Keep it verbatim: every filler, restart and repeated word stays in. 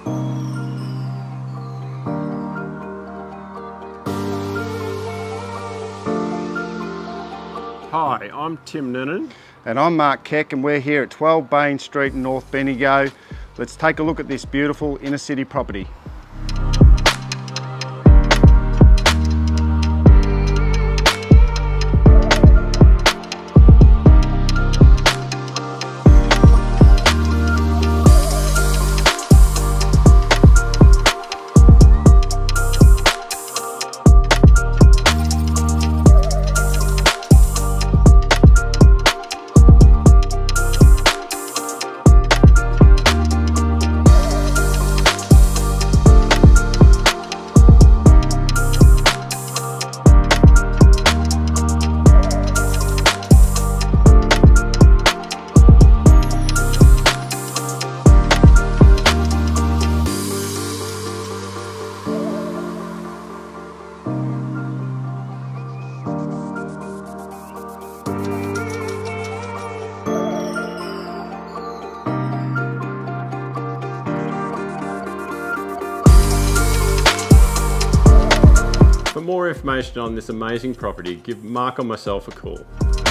Hi, I'm Tim Noonan. And I'm Mark Keck, and we're here at twelve Bayne Street in North Bendigo. Let's take a look at this beautiful inner city property. For more information on this amazing property, give Mark or myself a call.